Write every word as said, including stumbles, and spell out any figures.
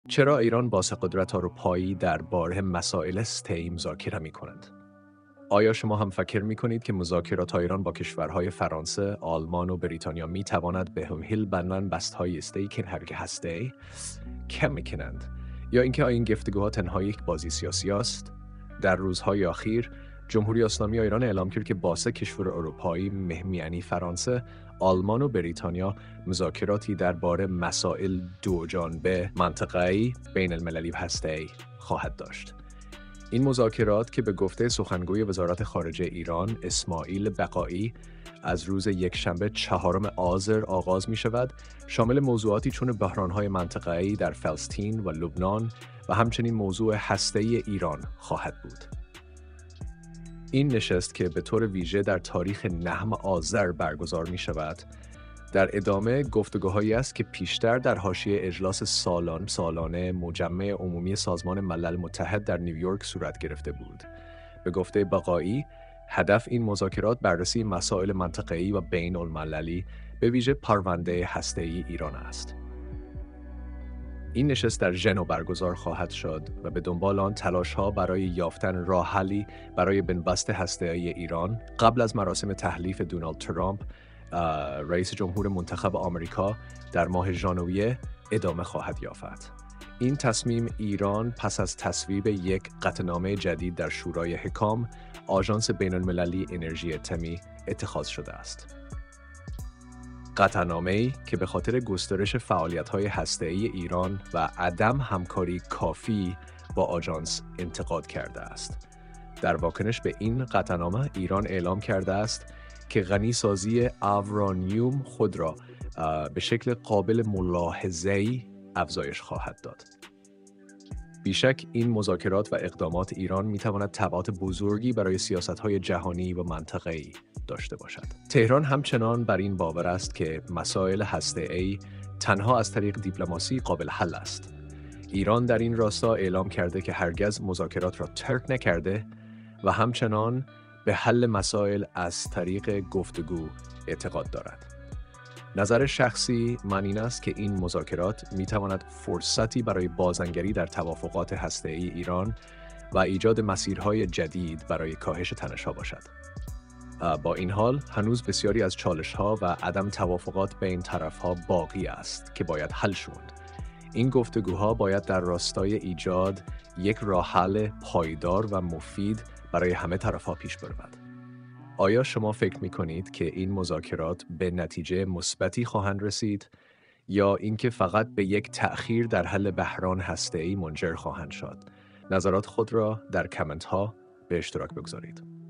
چرا ایران با سه‌قدرت اروپایی درباره مسائل هسته‌ای مذاکره می‌کند؟ آیا شما هم فکر می‌کنید که مذاکرات ایران با کشورهای فرانسه، آلمان و بریتانیا می‌تواند به حل بندن بست‌های هسته‌ای کنار هسته‌ای کم می‌کنند؟ یا اینکه آیا این گفتگوها تنها یک بازی سیاسی است؟ در روزهای اخیر جمهوری اسلامی ایران اعلام کرد که با سه کشور اروپایی مهم یعنی فرانسه، آلمان و بریتانیا مذاکراتی درباره مسائل دوجانبه، منطقه‌ای، بین المللی و هسته‌ای خواهد داشت. این مذاکرات که به گفته سخنگوی وزارت خارجه ایران اسماعیل بقائی از روز یکشنبه چهارم آذر آغاز می شود، شامل موضوعاتی چون بحران‌های منطقه‌ای در فلسطین و لبنان و همچنین موضوع هسته‌ای ایران خواهد بود. این نشست که به طور ویژه در تاریخ نهم آذر برگزار می شود، در ادامه گفتگوهایی است که پیشتر در حاشیه اجلاس سالان سالانه مجمع عمومی سازمان ملل متحد در نیویورک صورت گرفته بود. به گفته بقائی، هدف این مذاکرات بررسی مسائل منطقه‌ای و بین المللی به ویژه پرونده هسته‌ای ایران است. این نشست در ژنو برگزار خواهد شد و به دنبال آن تلاش‌ها برای یافتن راه حلی برای بنبست هسته‌ای ایران قبل از مراسم تحلیف دونالد ترامپ رئیس جمهور منتخب آمریکا در ماه ژانویه ادامه خواهد یافت. این تصمیم ایران پس از تصویب یک قطعنامه جدید در شورای حکام آژانس بین‌المللی انرژی اتمی اتخاذ شده است. قطعنامه‌ای که به خاطر گسترش فعالیت‌های هسته‌ای ایران و عدم همکاری کافی با آژانس انتقاد کرده است. در واکنش به این قطعنامه ایران اعلام کرده است که غنی‌سازی اورانیوم خود را به شکل قابل ملاحظه‌ای افزایش خواهد داد. بیشک این مذاکرات و اقدامات ایران می‌تواند تبعات بزرگی برای سیاست‌های جهانی و منطقه‌ای داشته باشد. تهران همچنان بر این باور است که مسائل هسته‌ای تنها از طریق دیپلماسی قابل حل است. ایران در این راستا اعلام کرده که هرگز مذاکرات را ترک نکرده و همچنان به حل مسائل از طریق گفتگو اعتقاد دارد. نظر شخصی من این است که این مذاکرات می‌تواند فرصتی برای بازنگری در توافقات هسته‌ای ایران و ایجاد مسیرهای جدید برای کاهش تنش‌ها باشد. با این حال هنوز بسیاری از چالش‌ها و عدم توافقات بین طرف‌ها باقی است که باید حل شوند. این گفتگوها باید در راستای ایجاد یک راه حل پایدار و مفید برای همه طرف‌ها پیش برود. آیا شما فکر می‌کنید که این مذاکرات به نتیجه مثبتی خواهند رسید یا اینکه فقط به یک تأخیر در حل بحران هسته‌ای منجر خواهند شد؟ نظرات خود را در کامنت‌ها به اشتراک بگذارید.